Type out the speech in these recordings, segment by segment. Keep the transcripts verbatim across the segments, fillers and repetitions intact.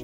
finished.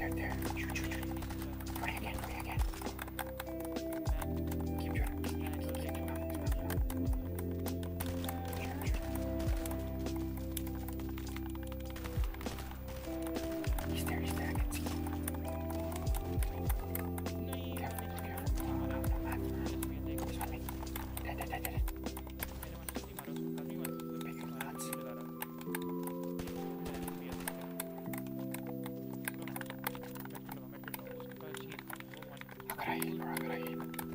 right there. Shoot, shoot, shoot. Running again, running again. Keep shooting. Keep, keep, keep, keep, keep, keep, shoot, shoot. He's there, he's there, I can see him. Careful, careful. No, no, no, Matt. He's on me. Dead, dead, dead, dead. Pick him, Matt. Agora ele, agora ele.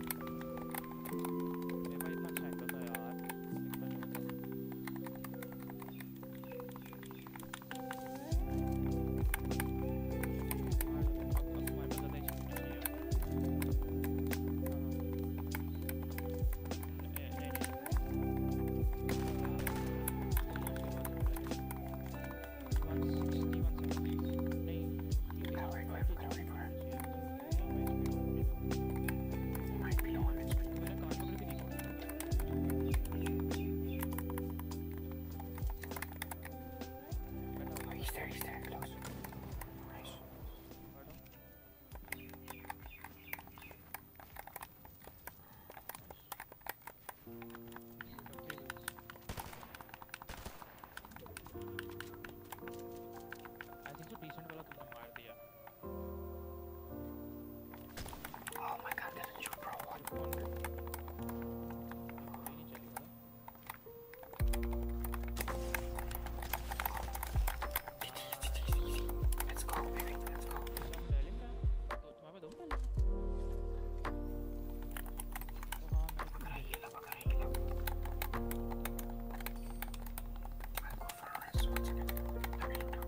Oh my god, didn't you, bro? What? Let's go, baby, let's go. Bagara hila, bagara hila. I'll go for a rest, one second. Let me know.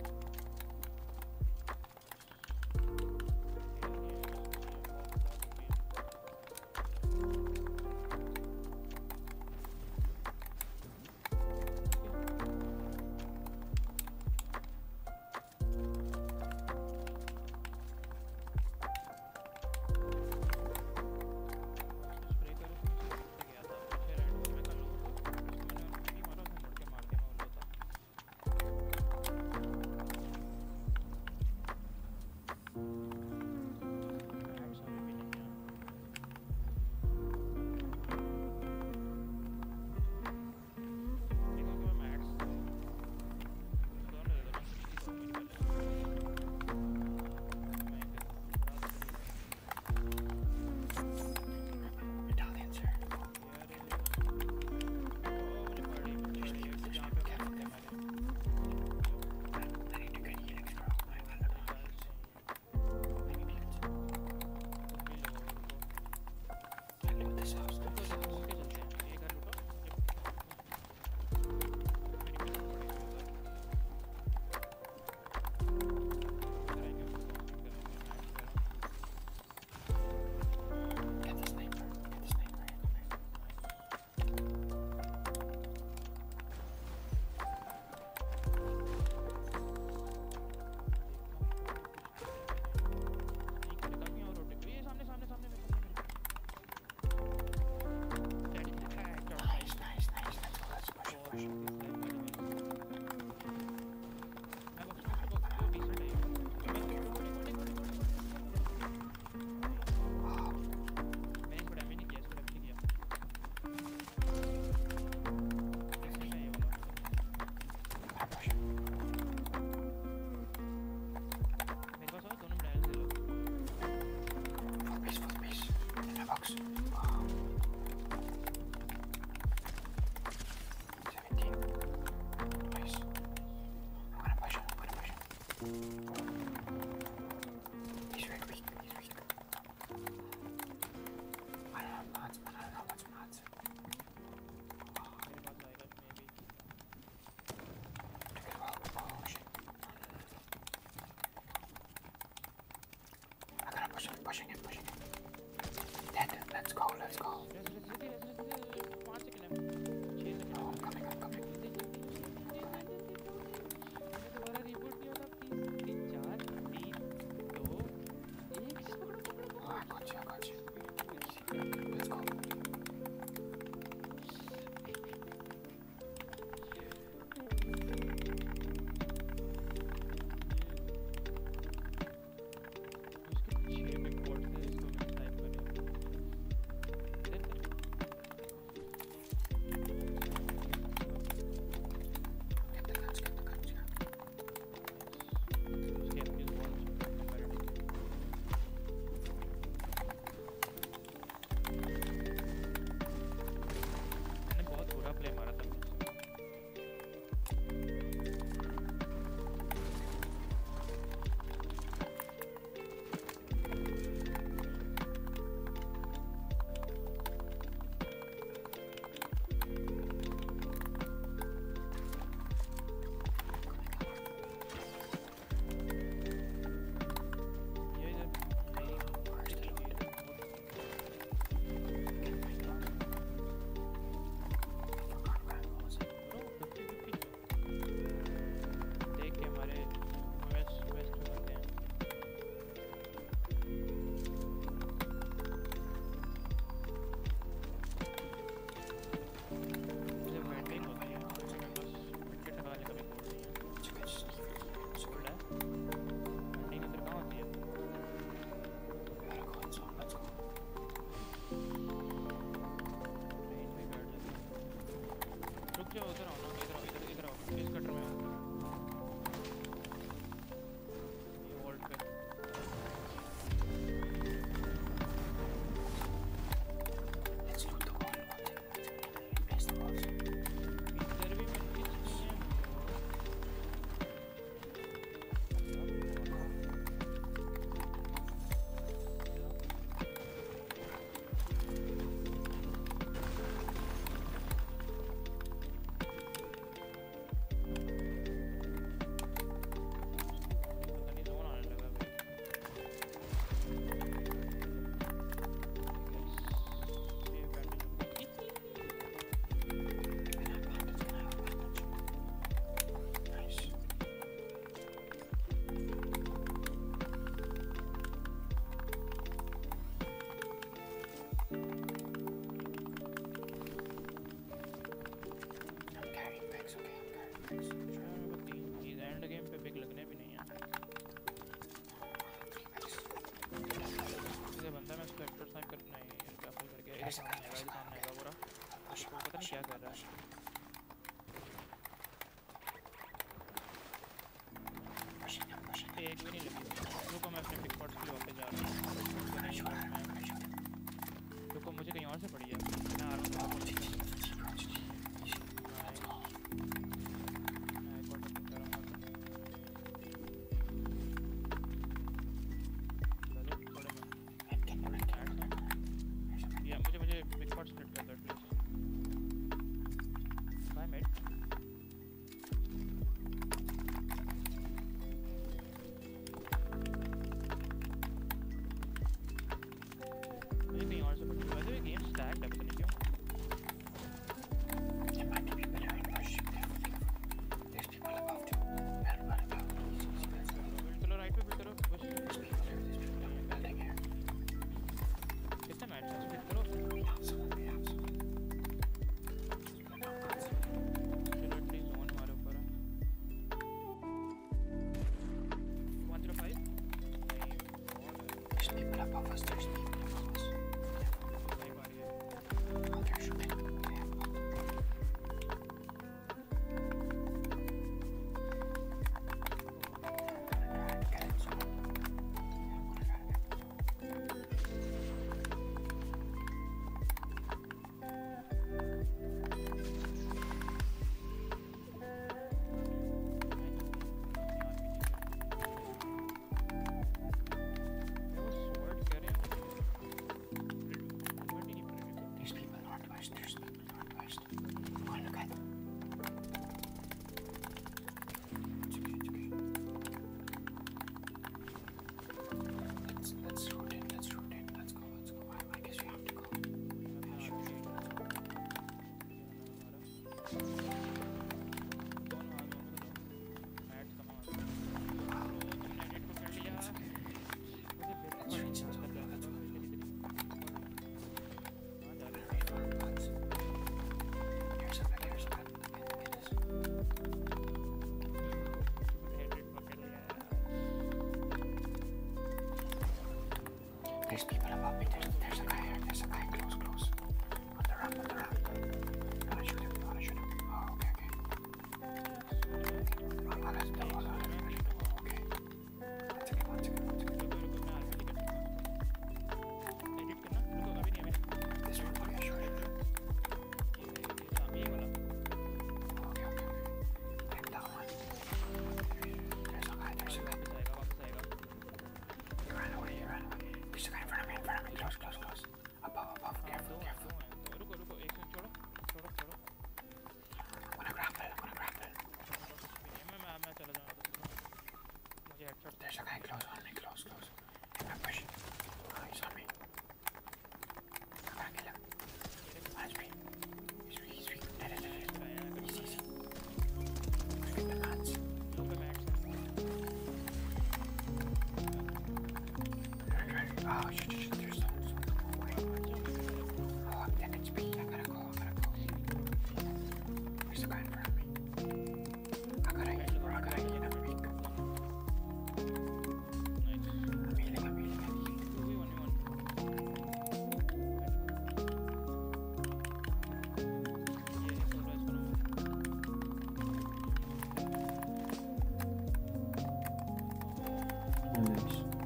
Pushing it, pushing it. Dead, let's go, let's go. Oh, I'm coming, I'm coming. Oh, I got you, I got you. Let's go. एक भी नहीं लगी। रुको मैं अपने पिकपॉट्स के लिए वापस जा रहा हूँ। रुको मुझे कहीं और से पड़ी है। मैं आ रहा हूँ। मुझे मुझे पिकपॉट स्प्लिट कर दो please. Bye mate. There's people above me. There's, there's a guy here. There's a guy close, close. On the ramp, on the ramp. You wanna shoot him? You wanna shoot him? Oh, okay, okay. I'm gonna do it. I'm gonna do it. Okay. One second, one second, one second. This one, okay, sure, sure. Okay, okay, okay. Take that one. There's a guy, there's a guy. He ran away, he ran away. There's a guy in front of me, in front of me. Close, close, close. Above, above. Careful, careful. I'm gonna grapple, I'm gonna grapple. There's a guy close on me, close, close. I'm gonna push. Oh, he's on me. I'm gonna kill him. Oh, he's weak. He's weak, he's weak. Dead, dead, dead. Easy, easy. I'm gonna get the mats. Oh, shit, shit, shit. There's someone, someone away. Oh, I'm ten H P. I gotta go, I gotta go. There's a guy in front of me. I gotta heal, bro. I gotta heal. I'm weak. I'm healing, I'm healing, I'm healing. Nice.